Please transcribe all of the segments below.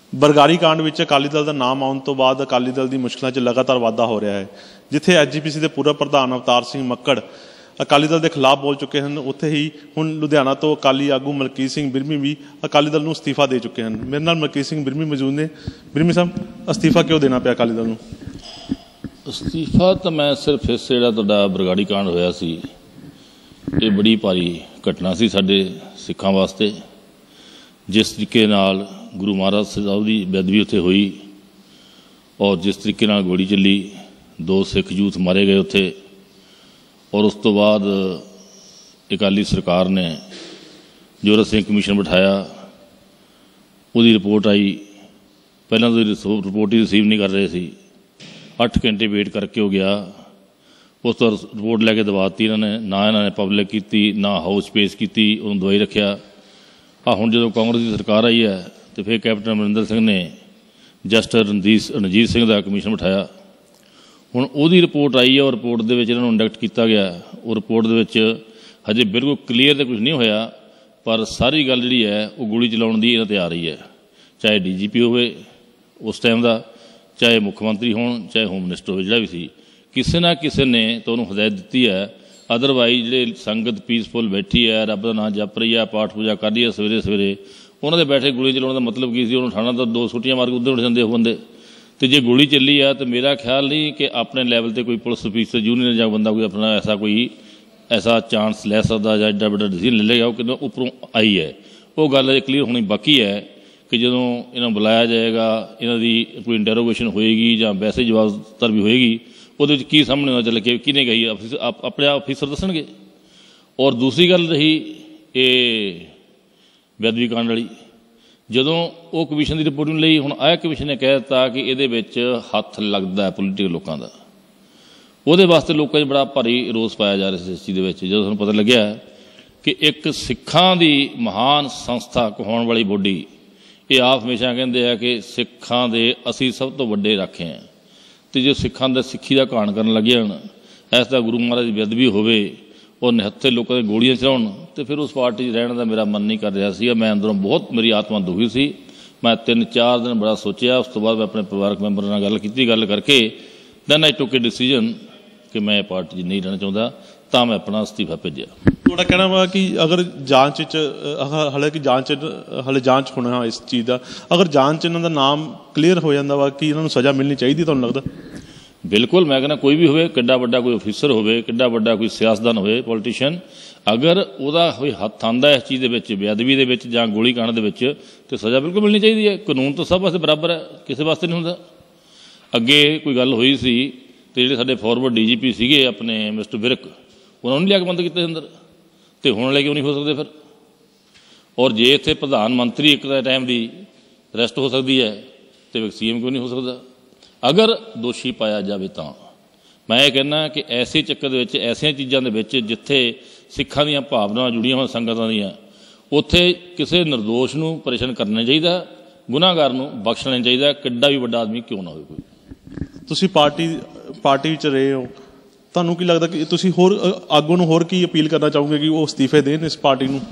बरगारी कांड में अकाली दल का नाम आने तो बाद अकाली दल की मुश्किलों च लगातार वाधा हो रहा है। जिथे SGPC के पूर्व प्रधान अवतार सिंह मक्कड़ अकाली दल के खिलाफ बोल चुके हैं, उत्थे ही हुण लुधियाना तो अकाली आगू मलकीत सिंह बिरमी भी अकाली दल को अस्तीफा दे चुके हैं। मेरे नाल मलकीत सिंह बिरमी मौजूद ने। बिरमी साहब, अस्तीफा क्यों देना पिया अकाली दल को? अस्तीफा तो मैं सिर्फ इस जिहड़ा तुहाडा बरगाड़ी कांड होया सी, ये बड़ी भारी घटना सी साडे सिखां वास्ते। जिस तरीके नाल गुरु महाराज साहब की बेदबी उत्थे हुई और जिस तरीके नाल गोली चली, 2 सिख यूथ मारे गए उत्थे, और उस तो बाद अकाली सरकार ने जोरा सिंह कमीशन बिठाया, उसकी रिपोर्ट आई। पहला तो रिपोर्ट ही रिसीव नहीं कर रहे थे, 8 घंटे वेट करके हो गया। उस तो रिपोर्ट लैके दबाती इन्होंने, ना इन्होंने पब्लिक की ना हाउस पेश की, उन्होंने दवाई रखा। हुण जो कांग्रेस की सरकार आई है तो फिर कैप्टन अमरिंदर सिंह ने जस्टिस रणजीत सिंह का कमीशन बिठाया। हुण उहदी रिपोर्ट आई है और रिपोर्ट दे विच इन्हां नूं इंडक्ट किया गया। और रिपोर्ट दे विच हजे बिल्कुल क्लीयर तो कुछ नहीं होया, पर सारी गल जिहड़ी है वो गोली चलाउण दी इन्हां ते आ रही है। चाहे DGP होवे उस टाइम का, चाहे मुख्य मंत्री होण, चाहे होम मिनिस्टर होवे, जिहड़ा भी सी, किसी ना किसी ने तो उन्होंने हदायत दी है। अदरवाइज जिहड़े संगत पीसफुल बैठी है, रब का नाम जप रही है, पाठ पूजा कर रही है सवेरे सवेरे, उन्होंने बैठे गोली चलाने का मतलब की सी? उन्होंने ठाणा तो 2 छुट्टियां मार के उधर उठ जाते बंदे। तो जे गोली चली है तो मेरा ख्याल नहीं कि अपने लैवल पर कोई पुलिस ऑफिसर जूनियर या बंदा कोई अपना ऐसा चांस लै सकता या एडा बड़ा डिसीजन ले लेगा, वो उपरों आई है। वो गल क्लीयर होनी बाकी है कि जो इन्होंने बुलाया जाएगा, इन्हों की कोई इंटरोगेशन होएगी या वैसे जवाबदार भी होएगी, वो की सामने होना चल के किने गई अपने ऑफिसर दसणगे। और दूसरी गल रही ये बेदबी कांड वाली, जदों वो कमीशन की रिपोर्ट नहीं लई, हुण आया कमीशन ने कह दिता कि ये हथ लगता है पोलीटिकल लोगों का, वो वास्ते लोगों बड़ा भारी रोस पाया जा रहा है इस चीज़ के। जो सूँ पता लग्या कि एक सिखां की महान संस्था कहाउण वाली बॉडी, ये आप हमेशा कहते हैं कि सिखां दे असी सब तो वड्डे राखे हैं, तो जो सिखां दा सिक्खी का घाण करन लगे हन, ऐसा गुरु महाराज की बेदबी होवे और निहत्थे लोगों के गोलियां चलाउण, तो फिर उस पार्टी रहने का मेरा मन नहीं कर रहा सी। मैं अंदरों बहुत, मेरी आत्मा दुखी सी। मैं 3-4 दिन बड़ा सोचा, उस तो बाद मैं अपने परिवारक मैंबर नाल गल कीती, गल करके then I took a decision कि मैं पार्टी नहीं रहना चाहता, तो मैं अपना अस्तीफा भेजा। थोड़ा कहना वा कि अगर जांच हालांकि हाले जांच होना इस चीज़ का, अगर जांच इन्हों का नाम क्लीयर हो जाता वा कि इन्हों सज़ा मिलनी चाहिए, तो लगता? बिल्कुल, मैं कहना कोई भी होवे, किड्डा वड्डा कोई ऑफिसर होवे, किड्डा वड्डा कोई सियासतदान होवे, पॉलिटिशियन, अगर वह कोई हथ आंदा इस चीज़ के बेअदबी के या गोली कांड के, तो सज़ा बिल्कुल मिलनी चाहिए है। कानून तो सब वास्ते बराबर है, किसी वास्ते नहीं होंदा। अगे कोई गल हुई सी तो जिहड़े साडे फॉरवर्ड DGP सीगे अपने मिस्टर विरक, उन्होंने लिया के बंद किए अंदर, तो हुण ले क्यों नहीं हो सकते फिर? और जे इत्थे प्रधानमंत्री एक टाइम की अरेस्ट हो सकती है, तो CM क्यों नहीं हो सकता? अगर दोषी पाया जाए तो मैं ये कहना कि ऐसे चक्कर ऐसिया चीज़ों के जिथे सिखां दी भावनावां जुड़ियां हो संगतां दीयां, उत्थे किसी निर्दोष नूं परेशान करना चाहिए, गुनाहगार नूं बख्शना चाहिए, किड्डा भी वड्डा आदमी क्यों ना हो। कोई तुसीं पार्टी विच रहे हो, तुहानूं की लगता कि तुसीं होर आगू नूं होर की अपील करना चाहोगे कि वो अस्तीफे देन इस पार्टी नूं?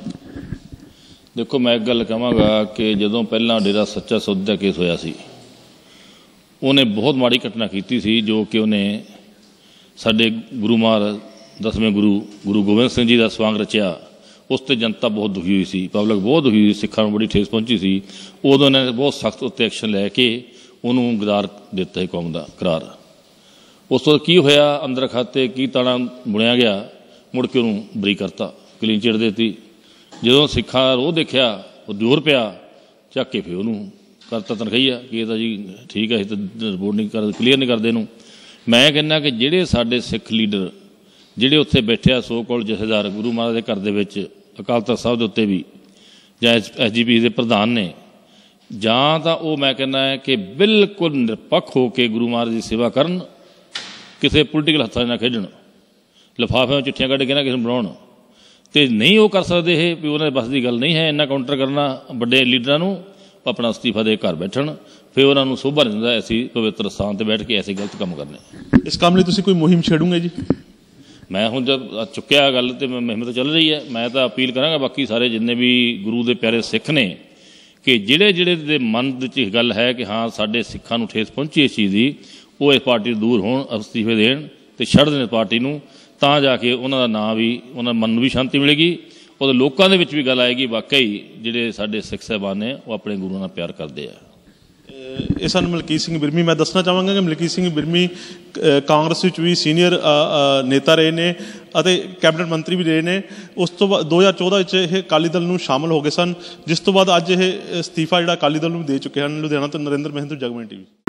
देखो, मैं एक गल कहांगा कि जदों पहलां डेरा सच्चा सौदा केस होया सी, उन्हें बहुत माड़ी घटना की सी, जो कि उन्हें साडे गुरु महाराज 10वें गुरु गोबिंद सिंह जी का स्वांग रचिया। उस पर जनता बहुत दुखी हुई सी, पब्लिक बहुत दुखी हुई, सिखां नूं बड़ी ठेस पहुंची सी। उदों उन्होंने बहुत सख्त उत्ते एक्शन लैके उन्होंने गदार दिता है कौम का करार। उस तो की होया, अंदर खाते की ताना बुनिया गया, मुड़ के उन्होंने बरी करता, क्लीन चिट देती। जो सिखां रोह देखा, वो जोर पिया, चक के फिर उन्होंने करता तनखईया कि ये जी ठीक है, तो रिपोर्ट नहीं कर, क्लीयर नहीं करते इनू। मैं कहना कि ਜਿਹੜੇ ਸਾਡੇ सिख लीडर ਜਿਹੜੇ उत्थे बैठे आ, सो कॉल जथेदार गुरु महाराज के घर के अकाल तख्त साहब के उत्ते भी ਜਾਂ SGPC के प्रधान ने, ਜਾਂ ਤਾਂ ਉਹ मैं कहना है कि बिल्कुल निरपक्ष होकर गुरु महाराज की सेवा करन, किसी पोलीटिकल हत्थां ना खेडण, लिफाफिਆਂ चिट्ठियां कढ के ना किसी बनाउण। तो नहीं वो कर सकते है भी उन्होंने बस की गल नहीं है इन्ना काउंटर करना बड़े लीडरां नूं, अपना अस्तीफा दे घर बैठण, फिर उन्होंने शोभा नहीं दिंदा ऐसी पवित्र स्थान पर बैठ के ऐसे गलत काम करने। इस काम लिए तुसीं कोई मुहिम छेड़ोगे जी? मैं हुण जब चुक्या गल तो मुहिम तो चल रही है, मैं तो अपील करांगा बाकी सारे जिन्ने भी गुरु के प्यारे सिख ने ਕਿ ਜਿਹੜੇ ਦੇ ਮਨ ਵਿੱਚ ਇਹ ਗੱਲ ਹੈ ਕਿ ਹਾਂ ਸਾਡੇ ਸਿੱਖਾਂ ਨੂੰ ਠੇਸ ਪਹੁੰਚੀ ਇਸ ਚੀਜ਼ ਦੀ, ਉਹ ਇਸ ਪਾਰਟੀ ਤੋਂ ਦੂਰ ਹੋਣ, ਅਸਤੀਫੇ ਦੇਣ ਅਤੇ ਛੱਡ ਦੇਣ ਪਾਰਟੀ ਨੂੰ। ਤਾਂ ਜਾ ਕੇ ਉਹਨਾਂ ਦਾ ਨਾਂ ਵੀ, ਉਹਨਾਂ ਦੇ ਮਨ ਨੂੰ ਵੀ ਸ਼ਾਂਤੀ ਮਿਲੇਗੀ, ਉਹਦੇ ਲੋਕਾਂ ਦੇ ਵਿੱਚ ਵੀ ਗੱਲ ਆਏਗੀ ਵਾਕਈ ਜਿਹੜੇ ਸਾਡੇ ਸਿੱਖ ਸਾਹਿਬਾਨ ਨੇ ਉਹ ਆਪਣੇ ਗੁਰੂਆਂ ਨਾਲ ਪਿਆਰ ਕਰਦੇ ਆ। ਇਹ ਸਨ ਮਲਕੀਤ ਸਿੰਘ ਬਿਰਮੀ। ਮੈਂ ਦੱਸਣਾ ਚਾਹਾਂਗਾ ਕਿ ਮਲਕੀਤ ਸਿੰਘ ਬਿਰਮੀ ਕਾਂਗਰਸ ਵਿੱਚ ਵੀ ਸੀਨੀਅਰ ਨੇਤਾ ਰਹੇ ਨੇ ਅਤੇ ਕੈਬਨਿਟ ਮੰਤਰੀ ਵੀ ਰਹੇ ਨੇ। ਉਸ ਤੋਂ ਬਾਅਦ 2014 ਵਿੱਚ ਇਹ ਅਕਾਲੀ ਦਲ ਨੂੰ ਸ਼ਾਮਲ ਹੋ ਗਏ ਸਨ, ਜਿਸ ਤੋਂ ਬਾਅਦ ਅੱਜ ਇਹ ਅਸਤੀਫਾ ਜਿਹੜਾ ਅਕਾਲੀ ਦਲ ਨੂੰ ਦੇ ਚੁੱਕੇ ਹਨ। ਲੁਧਿਆਣਾ ਤੋਂ ਨਰਿੰਦਰ ਮਹਿੰਦਰ, ਜਗਬਾਣੀ TV।